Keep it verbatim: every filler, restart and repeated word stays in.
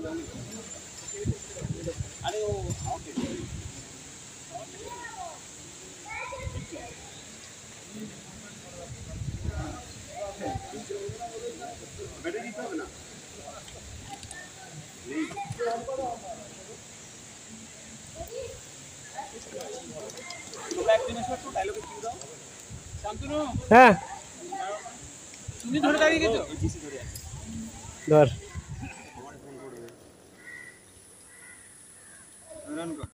আরে ও আমাকে ব্যাটারি দিতে হবে না হ্যাঁ তুমি ধরে দাঁড়িয়ে গেছো ধর